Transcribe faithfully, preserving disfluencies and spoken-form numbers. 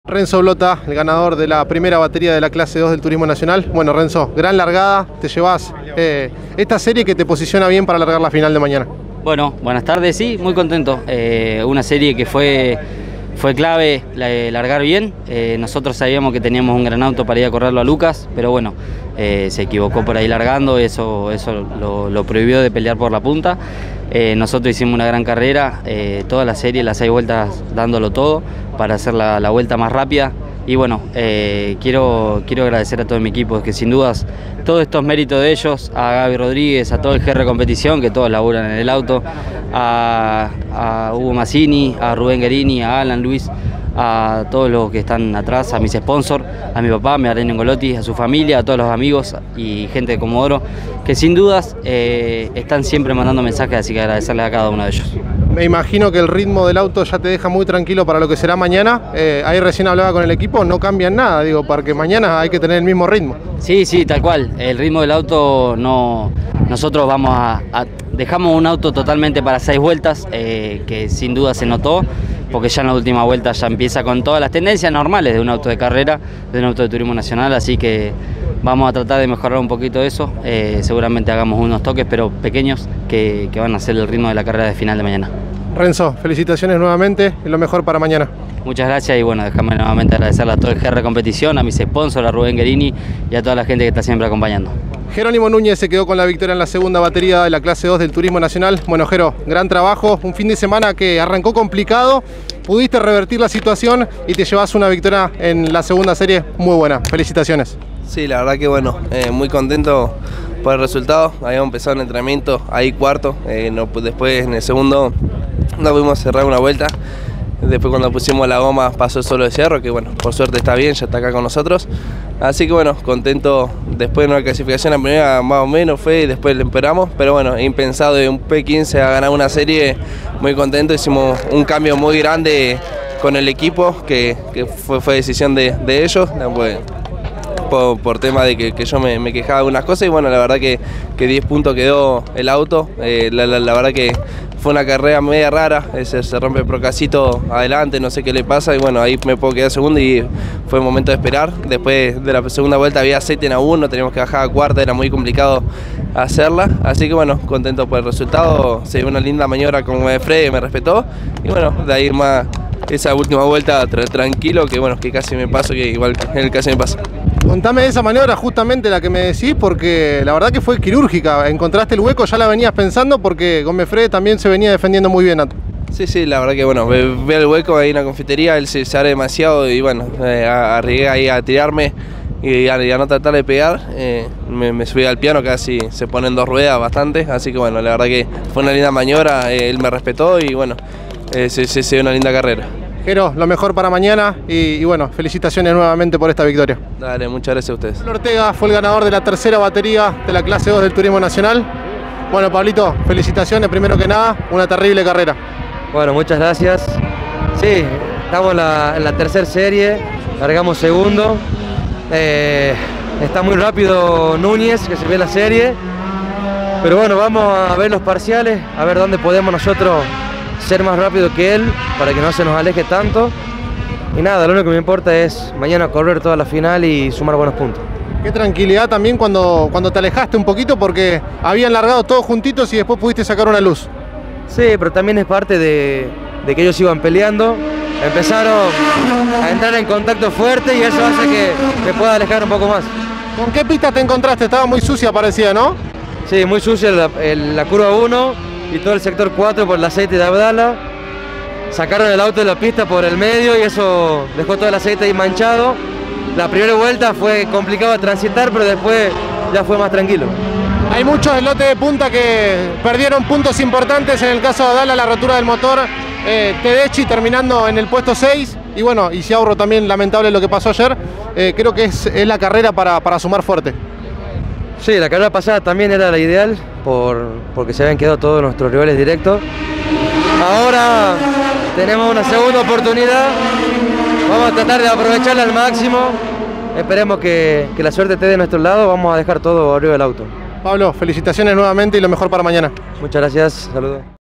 Renzo Blota, el ganador de la primera batería de la clase dos del Turismo Nacional. Bueno, Renzo, gran largada, te llevas eh, esta serie que te posiciona bien para largar la final de mañana. Bueno, buenas tardes, sí, muy contento. Eh, una serie que fue, fue clave la, largar bien. Eh, nosotros sabíamos que teníamos un gran auto para ir a correrlo a Lucas, pero bueno, eh, se equivocó por ahí largando, eso, eso lo, lo prohibió de pelear por la punta. Eh, nosotros hicimos una gran carrera, eh, toda la serie, las seis vueltas dándolo todo para hacer la, la vuelta más rápida. Y bueno, eh, quiero, quiero agradecer a todo mi equipo, que sin dudas todos estos méritos de ellos, a Gaby Rodríguez, a todo el G R Competición, que todos laburan en el auto, a, a Hugo Mazzini, a Rubén Guerini, a Alan Luis, a todos los que están atrás, a mis sponsors, a mi papá, a mi Arena Ngolotti, a su familia, a todos los amigos y gente de Comodoro, que sin dudas eh, están siempre mandando mensajes, así que agradecerles a cada uno de ellos. Me imagino que el ritmo del auto ya te deja muy tranquilo para lo que será mañana. Eh, ahí recién hablaba con el equipo, no cambian nada, digo, porque mañana hay que tener el mismo ritmo. Sí, sí, tal cual. El ritmo del auto, no, nosotros vamos a, a dejamos un auto totalmente para seis vueltas, eh, que sin duda se notó, porque ya en la última vuelta ya empieza con todas las tendencias normales de un auto de carrera, de un auto de turismo nacional, así que vamos a tratar de mejorar un poquito eso. Eh, seguramente hagamos unos toques, pero pequeños, que, que van a ser el ritmo de la carrera de final de mañana. Renzo, felicitaciones nuevamente y lo mejor para mañana. Muchas gracias y bueno, déjame nuevamente agradecerle a todo el G R Competición, a mis sponsors, a Rubén Guerini y a toda la gente que está siempre acompañando. Jerónimo Núñez se quedó con la victoria en la segunda batería de la clase dos del Turismo Nacional. Bueno, Jero, gran trabajo, un fin de semana que arrancó complicado, pudiste revertir la situación y te llevas una victoria en la segunda serie muy buena. Felicitaciones. Sí, la verdad que bueno, eh, muy contento por el resultado. Habíamos empezado el entrenamiento ahí cuarto, eh, no, pues después en el segundo no pudimos cerrar una vuelta. Después cuando pusimos la goma pasó solo de Cerro, que bueno, por suerte está bien, ya está acá con nosotros. Así que bueno, contento después de una clasificación, la primera más o menos fue y después le emperamos. Pero bueno, impensado de un P quince a ganar una serie, muy contento. Hicimos un cambio muy grande con el equipo, que, que fue, fue decisión de, de ellos. Pues, Por, por tema de que, que yo me, me quejaba de algunas cosas y bueno, la verdad que, que diez puntos quedó el auto. Eh, la, la, la verdad que fue una carrera media rara, ese, se rompe el procasito adelante, no sé qué le pasa y bueno, ahí me puedo quedar segundo y fue el momento de esperar. Después de la segunda vuelta había aceite en A uno, teníamos que bajar a cuarta, era muy complicado hacerla, así que bueno, contento por el resultado. Se dio una linda maniobra con Fred, me respetó y bueno, de ahí más esa última vuelta tra tranquilo, que bueno, que casi me paso, que igual él casi me pasa. Contame de esa maniobra, justamente la que me decís, porque la verdad que fue quirúrgica. Encontraste el hueco, ya la venías pensando, porque Gómez también se venía defendiendo muy bien. Sí, sí, la verdad que bueno, ve, ve el hueco ahí en la confitería, él se, se abre demasiado y bueno, eh, arriesgué ahí a tirarme y a, y a no tratar de pegar. Eh, me, me subí al piano, casi se ponen dos ruedas bastante, así que bueno, la verdad que fue una linda maniobra, eh, él me respetó y bueno, eh, se, se, se dio una linda carrera. Jero, lo mejor para mañana y, y bueno, felicitaciones nuevamente por esta victoria. Dale, muchas gracias a ustedes. Pablo Ortega fue el ganador de la tercera batería de la clase dos del Turismo Nacional. Bueno, Pablito, felicitaciones primero que nada, una terrible carrera. Bueno, muchas gracias. Sí, estamos en la, en la tercera serie, largamos segundo. Eh, está muy rápido Núñez, que se ve la serie. Pero bueno, vamos a ver los parciales, a ver dónde podemos nosotros ser más rápido que él, para que no se nos aleje tanto. Y nada, lo único que me importa es mañana correr toda la final y sumar buenos puntos. Qué tranquilidad también cuando, cuando te alejaste un poquito, porque habían largado todos juntitos y después pudiste sacar una luz. Sí, pero también es parte de, de que ellos iban peleando. Empezaron a entrar en contacto fuerte y eso hace que me pueda alejar un poco más. ¿Con qué pista te encontraste? Estaba muy sucia, parecía, ¿no? Sí, muy sucia la, el, la curva uno y todo el sector cuatro por el aceite de Abdala. Sacaron el auto de la pista por el medio y eso dejó todo el aceite ahí manchado. La primera vuelta fue complicado de transitar, pero después ya fue más tranquilo. Hay muchos lotes de punta que perdieron puntos importantes. En el caso de Abdala, la rotura del motor. Eh, Tedeschi terminando en el puesto seis. Y bueno, y Ciaurro también, lamentable lo que pasó ayer. Eh, creo que es, es la carrera para, para sumar fuerte. Sí, la carrera pasada también era la ideal, por, porque se habían quedado todos nuestros rivales directos. Ahora tenemos una segunda oportunidad, vamos a tratar de aprovecharla al máximo. Esperemos que, que la suerte esté de nuestro lado, vamos a dejar todo arriba del auto. Pablo, felicitaciones nuevamente y lo mejor para mañana. Muchas gracias, saludos.